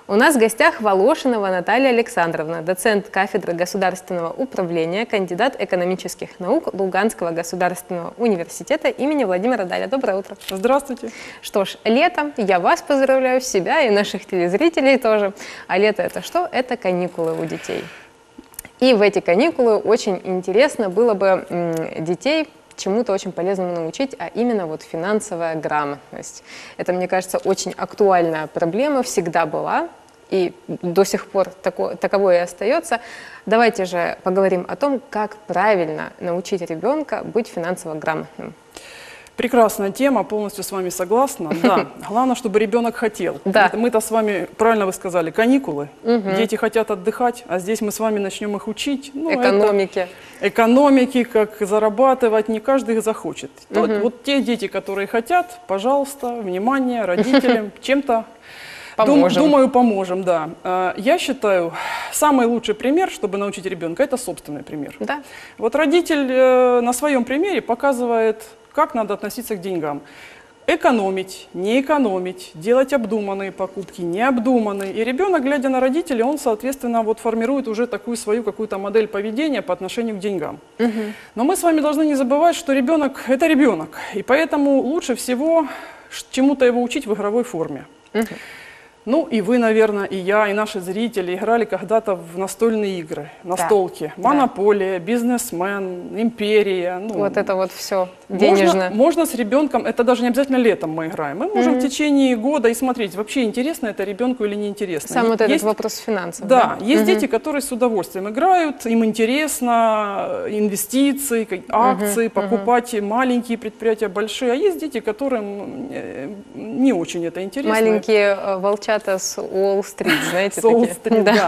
У нас в гостях Волошинова Наталья Александровна, доцент кафедры государственного управления, кандидат экономических наук Луганского государственного университета имени Владимира Даля. Доброе утро. Здравствуйте. Что ж, лето. Я вас поздравляю, себя и наших телезрителей тоже. А лето это что? Это каникулы у детей. И в эти каникулы очень интересно было бы детей чему-то очень полезному научить, а именно вот финансовая грамотность. Это, мне кажется, очень актуальная проблема, всегда была и до сих пор таковой и остается. Давайте же поговорим о том, как правильно научить ребенка быть финансово грамотным. Прекрасная тема, полностью с вами согласна. Да, главное, чтобы ребенок хотел. Да. Мы-то с вами, правильно вы сказали, каникулы. Дети хотят отдыхать, а здесь мы с вами начнем их учить. Экономики. Экономики, как зарабатывать, не каждый их захочет. Вот те дети, которые хотят, пожалуйста, внимание родителям, чем-то, думаю, поможем. Да. Я считаю, самый лучший пример, чтобы научить ребенка, это собственный пример. Да. Вот родитель на своем примере показывает, как надо относиться к деньгам. Экономить, не экономить, делать обдуманные покупки, необдуманные. И ребенок, глядя на родителей, он, соответственно, вот формирует уже такую свою какую-то модель поведения по отношению к деньгам. Но мы с вами должны не забывать, что ребенок – это ребенок. И поэтому лучше всего чему-то его учить в игровой форме. Ну, и вы, наверное, и я, и наши зрители играли когда-то в настольные игры, настолки. Да. Монополия, бизнесмен, империя. Ну, вот это вот все денежное. Можно с ребенком, это даже не обязательно летом мы играем. Мы можем в течение года и смотреть, вообще интересно это ребенку или не интересно. Сам вот этот вопрос финансов. Да, есть дети, которые с удовольствием играют, им интересно инвестиции, акции, покупать маленькие предприятия, большие. А есть дети, которым не очень это интересно. Маленькие волчата с Уолл-стрит, знаете, с Уолл-стрит, да.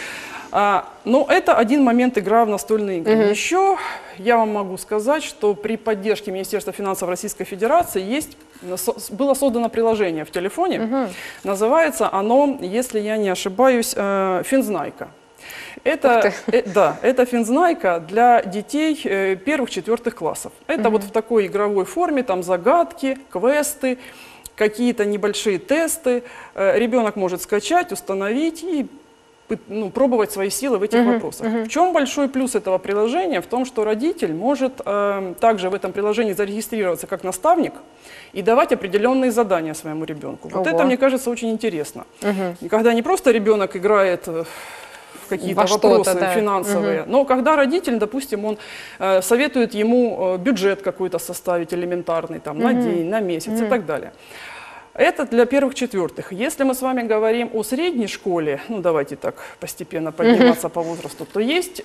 Но это один момент игра в настольные игры. Еще я вам могу сказать, что при поддержке Министерства финансов Российской Федерации было создано приложение в телефоне. Называется оно, если я не ошибаюсь, Финзнайка. Это Финзнайка для детей первых-четвертых классов. Это вот в такой игровой форме, там загадки, квесты, какие-то небольшие тесты. Ребенок может скачать, установить и пробовать свои силы в этих вопросах. В чем большой плюс этого приложения? В том, что родитель может также в этом приложении зарегистрироваться как наставник и давать определенные задания своему ребенку. Вот это, мне кажется, очень интересно. И когда не просто ребенок играет в какие-то вопросы финансовые, но когда родитель, допустим, он советует ему бюджет какой-то составить элементарный, там, на день, на месяц и так далее. Это для первых-четвертых. Если мы с вами говорим о средней школе, ну давайте так постепенно подниматься по возрасту, то есть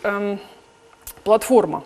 платформа,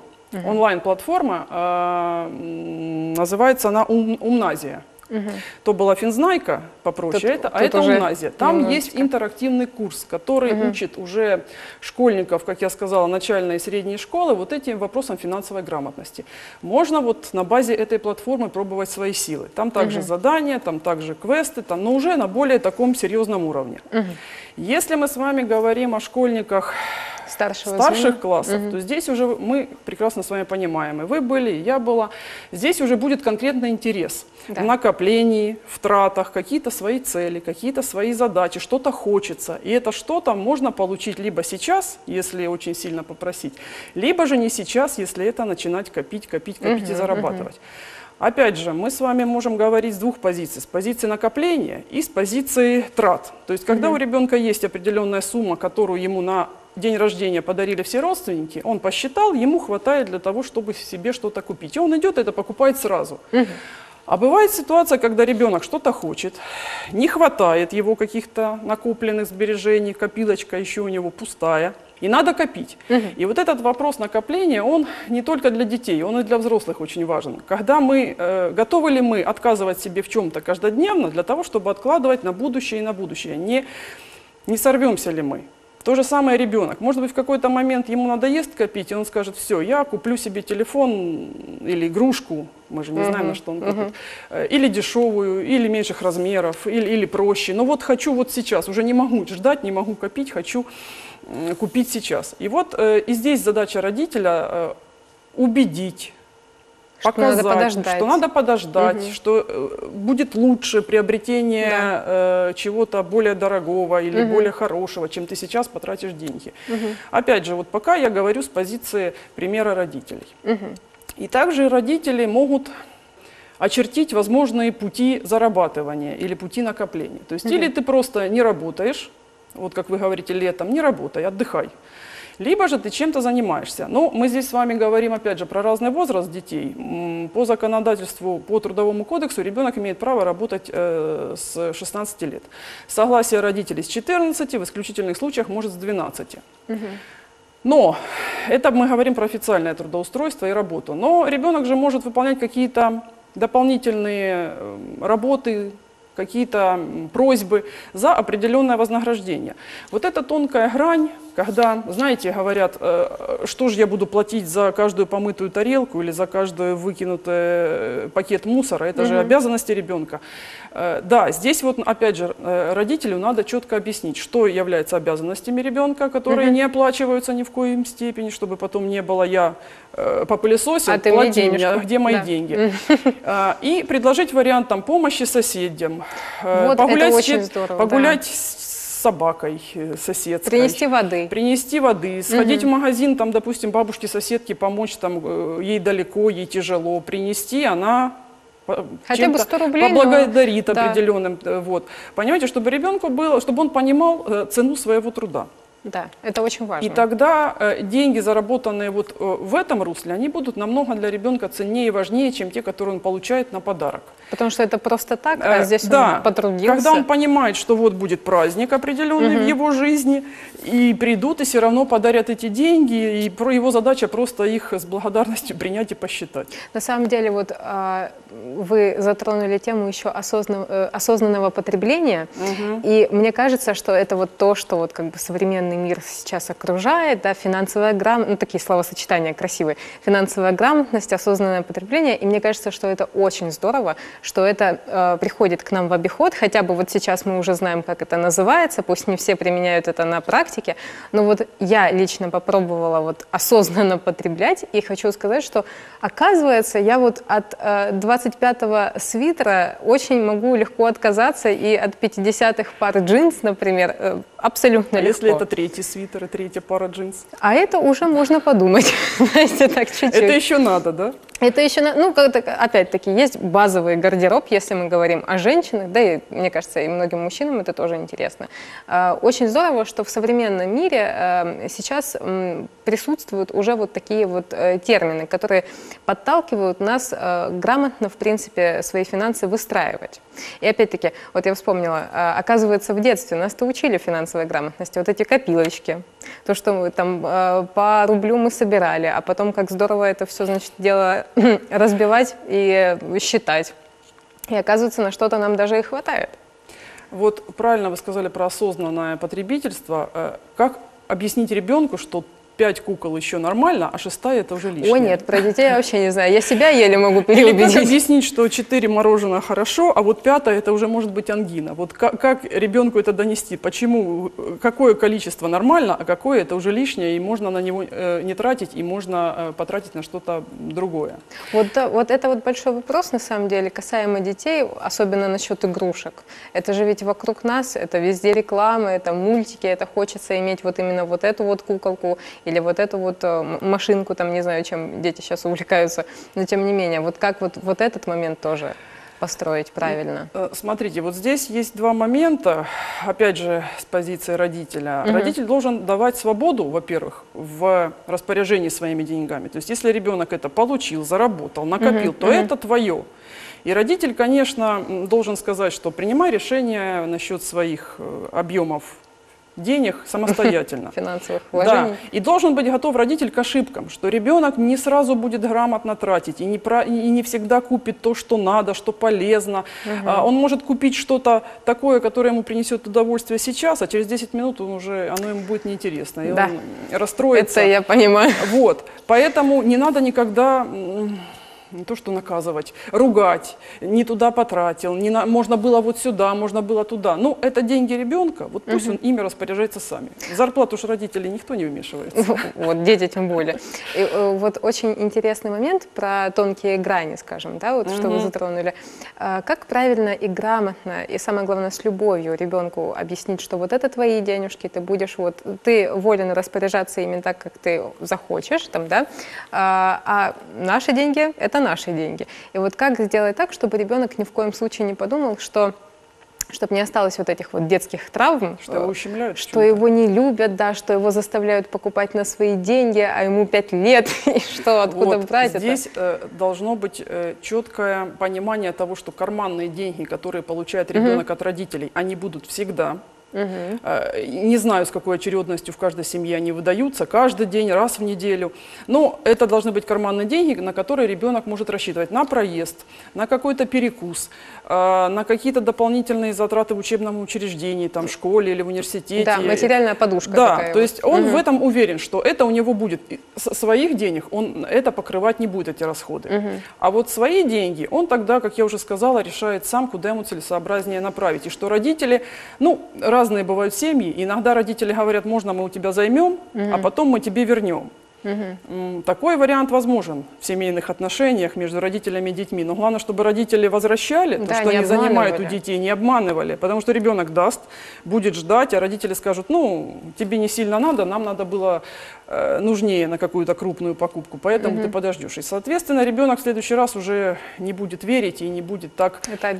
онлайн-платформа, называется она Умназия. То была Финзнайка попроще, а это Умназия. Там есть интерактивный курс, который учит уже школьников, как я сказала, начальной и средней школы вот этим вопросам финансовой грамотности. Можно вот на базе этой платформы пробовать свои силы. Там также задания, там также квесты, но уже на более таком серьезном уровне. Если мы с вами говорим о школьниках старших классов, то здесь уже мы прекрасно с вами понимаем, и вы были, и я была, здесь уже будет конкретный интерес в накоплении, в тратах, какие-то свои цели, какие-то свои задачи, что-то хочется, и это что-то можно получить либо сейчас, если очень сильно попросить, либо же не сейчас, если это начинать копить и зарабатывать. Опять же, мы с вами можем говорить с двух позиций. С позиции накопления и с позиции трат. То есть, когда у ребенка есть определенная сумма, которую ему на день рождения подарили все родственники, он посчитал, ему хватает для того, чтобы себе что-то купить. И он идет это покупает сразу. А бывает ситуация, когда ребенок что-то хочет, не хватает его каких-то накопленных сбережений, копилочка еще у него пустая, и надо копить. И вот этот вопрос накопления, он не только для детей, он и для взрослых очень важен. Когда готовы ли мы отказывать себе в чем-то каждодневно для того, чтобы откладывать на будущее и на будущее? Не сорвемся ли мы? То же самое ребенок. Может быть, в какой-то момент ему надоест копить, и он скажет: все, я куплю себе телефон или игрушку, мы же не знаем, на что он купит, или дешевую, или меньших размеров, или проще. Но вот хочу вот сейчас, уже не могу ждать, не могу копить, хочу купить сейчас. И вот и здесь задача родителя убедить показать, что надо подождать, что будет лучше приобретение чего-то более дорогого или более хорошего, чем ты сейчас потратишь деньги. Опять же, вот пока я говорю с позиции примера родителей. И также родители могут очертить возможные пути зарабатывания или пути накопления. То есть или ты просто не работаешь, вот как вы говорите, летом, не работай, отдыхай. Либо же ты чем-то занимаешься. Но мы здесь с вами говорим, опять же, про разный возраст детей. По законодательству, по Трудовому кодексу ребенок имеет право работать с 16 лет. Согласие родителей с 14, в исключительных случаях может с 12. Но это мы говорим про официальное трудоустройство и работу. Но ребенок же может выполнять какие-то дополнительные работы, какие-то просьбы за определенное вознаграждение. Вот эта тонкая грань, когда, знаете, говорят, что же я буду платить за каждую помытую тарелку или за каждый выкинутый пакет мусора, это же обязанности ребенка. Да, здесь вот опять же родителю надо четко объяснить, что является обязанностями ребенка, которые не оплачиваются ни в коем степени, чтобы потом не было я попылесосил, плати мне, а где мои деньги. И предложить вариант там, помощи соседям, вот погулять с собакой соседской. Принести воды. Сходить в магазин, там, допустим, бабушке-соседке помочь, там, ей далеко, ей тяжело. Принести, она хотя бы 100 рублей поблагодарит определенным. Вот. Понимаете, чтобы ребенку было, чтобы он понимал цену своего труда. Да, это очень важно. И тогда деньги, заработанные вот в этом русле, они будут намного для ребенка ценнее и важнее, чем те, которые он получает на подарок. Потому что это просто так, а здесь он потрудился. Когда он понимает, что вот будет праздник определенный в его жизни, и придут, и все равно подарят эти деньги, и его задача просто их с благодарностью принять и посчитать. На самом деле, вот вы затронули тему еще осознанного потребления, и мне кажется, что это вот то, что вот как бы современный мир сейчас окружает, да, финансовая грамотность, ну такие словосочетания красивые, финансовая грамотность, осознанное потребление, и мне кажется, что это очень здорово, что это приходит к нам в обиход, хотя бы вот сейчас мы уже знаем, как это называется, пусть не все применяют это на практике, но вот я лично попробовала вот осознанно потреблять, и хочу сказать, что оказывается, я вот от 25-го свитера очень могу легко отказаться, и от 50-х пар джинс, например, абсолютно легко. Если это третий свитер и третья пара джинс? А это уже можно подумать, знаете, так чуть-чуть. Это еще надо, да? Это еще, ну, опять-таки, есть базовый гардероб, если мы говорим о женщинах, да и, мне кажется, и многим мужчинам это тоже интересно. Очень здорово, что в современном мире сейчас присутствуют уже вот такие вот термины, которые подталкивают нас грамотно, в принципе, свои финансы выстраивать. И опять-таки, вот я вспомнила, оказывается, в детстве нас-то учили финансовой грамотности, вот эти копилочки, то, что мы там по рублю мы собирали, а потом как здорово это все, значит, дело разбивать и считать. И оказывается, на что-то нам даже и хватает. Вот правильно вы сказали про осознанное потребительство. Как объяснить ребенку, что 5 кукол еще нормально, а 6-я это уже лишнее? О нет, про детей я вообще не знаю. Я себя еле могу переубедить. Или как объяснить, что 4 мороженое хорошо, а вот 5-е это уже может быть ангина? Вот как ребенку это донести? Почему? Какое количество нормально, а какое это уже лишнее, и можно на него не тратить, и можно потратить на что-то другое? Вот это вот большой вопрос, на самом деле, касаемо детей, особенно насчет игрушек. Это же ведь вокруг нас, это везде реклама, это мультики, это хочется иметь вот именно вот эту вот куколку, или вот эту вот машинку, там, не знаю, чем дети сейчас увлекаются, но тем не менее, вот как вот этот момент тоже построить правильно? Смотрите, вот здесь есть два момента, опять же, с позиции родителя. Родитель должен давать свободу, во-первых, в распоряжении своими деньгами. То есть, если ребенок это получил, заработал, накопил, то это твое. И родитель, конечно, должен сказать, что принимай решение насчет своих объемов денег самостоятельно. Финансовых вложений. Да. И должен быть готов родитель к ошибкам, что ребенок не сразу будет грамотно тратить и не всегда купит то, что надо, что полезно. Он может купить что-то такое, которое ему принесет удовольствие сейчас, а через 10 минут оно ему будет неинтересно, и он расстроится. Это я понимаю. Вот. Поэтому не надо никогда не то что наказывать, ругать, не туда потратил, можно было вот сюда, можно было туда. Ну, это деньги ребенка, вот пусть он ими распоряжается сами. В зарплату же родителей никто не вмешивается. Вот, дети тем более. И, вот очень интересный момент про тонкие грани, скажем, да, вот что вы затронули. Как правильно и грамотно, и самое главное, с любовью ребенку объяснить, что вот это твои денежки, ты волен распоряжаться именно так, как ты захочешь, там, да, а наши деньги – это наши деньги. И вот как сделать так, чтобы ребенок ни в коем случае не подумал, что чтобы не осталось вот этих вот детских травм, что его ущемляют, что его не любят, да, что его заставляют покупать на свои деньги, а ему 5 лет, и что, откуда вот брать здесь это? Должно быть четкое понимание того, что карманные деньги, которые получает ребенок от родителей, они будут всегда. Не знаю, с какой очередностью в каждой семье они выдаются, каждый день, раз в неделю. Но это должны быть карманные деньги, на которые ребенок может рассчитывать на проезд, на какой-то перекус, на какие-то дополнительные затраты в учебном учреждении, там, в школе или в университете. Да, материальная подушка. Да, такая то есть он в этом уверен, что это у него будет. Своих денег он это покрывать не будет, эти расходы. А вот свои деньги он тогда, как я уже сказала, решает сам, куда ему целесообразнее направить. И что родители, ну, разные бывают семьи, иногда родители говорят, можно мы у тебя займем, а потом мы тебе вернем. Такой вариант возможен в семейных отношениях между родителями и детьми. Но главное, чтобы родители возвращали то, что они занимают у детей, не обманывали. Потому что ребенок даст, будет ждать, а родители скажут, ну, тебе не сильно надо, нам надо было нужнее на какую-то крупную покупку, поэтому ты подождешь. И, соответственно, ребенок в следующий раз уже не будет верить и не будет так,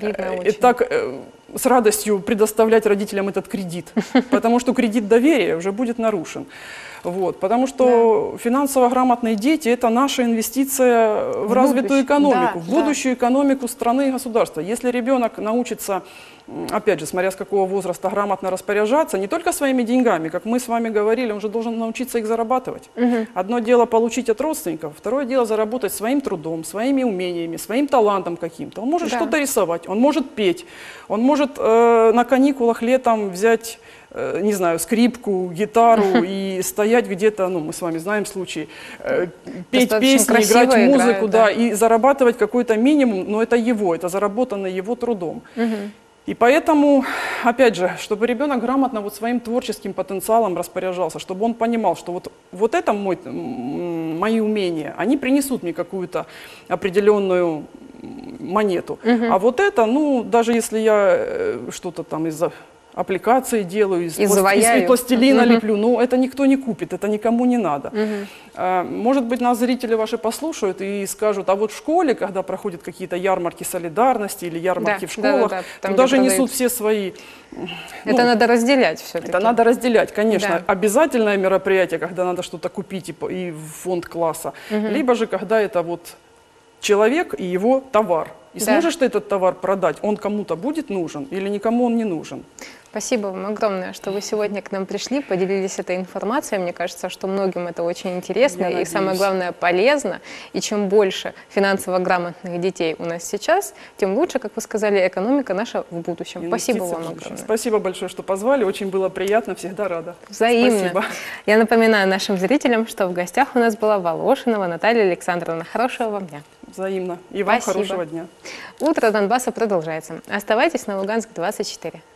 с радостью предоставлять родителям этот кредит. Потому что кредит доверия уже будет нарушен. Вот, потому что финансово грамотные дети – это наша инвестиция в развитую экономику, в будущую экономику страны и государства. Если ребенок научится, опять же, смотря с какого возраста, грамотно распоряжаться, не только своими деньгами, как мы с вами говорили, он же должен научиться их зарабатывать. Одно дело получить от родственников, второе дело заработать своим трудом, своими умениями, своим талантом каким-то. Он может что-то рисовать, он может петь, он может на каникулах летом взять, не знаю, скрипку, гитару и стоять где-то, ну, мы с вами знаем случаи, петь песни, играть музыку, да, и зарабатывать какой-то минимум, но это его, это заработано его трудом. И поэтому, опять же, чтобы ребенок грамотно вот своим творческим потенциалом распоряжался, чтобы он понимал, что вот это мои умения, они принесут мне какую-то определенную монету. А вот это, ну, даже если я что-то там из-за аппликации делаю, из пластилина леплю, но это никто не купит, это никому не надо. Может быть, нас зрители ваши послушают и скажут, а вот в школе, когда проходят какие-то ярмарки солидарности или ярмарки в школах, туда же несут все свои... Это надо разделять все-таки. Это надо разделять, конечно. Обязательное мероприятие, когда надо что-то купить и в фонд класса, либо же когда это вот человек и его товар. И сможешь ты этот товар продать, он кому-то будет нужен или никому он не нужен? Спасибо вам огромное, что вы сегодня к нам пришли, поделились этой информацией. Мне кажется, что многим это очень интересно и, самое главное, полезно. И чем больше финансово грамотных детей у нас сейчас, тем лучше, как вы сказали, экономика наша в будущем. Спасибо вам огромное. Спасибо большое, что позвали. Очень было приятно, всегда рада. Взаимно. Спасибо. Я напоминаю нашим зрителям, что в гостях у нас была Волошинова Наталья Александровна. Хорошего вам дня. Взаимно. И вам хорошего дня. Утро Донбасса продолжается. Оставайтесь на Луганск 24.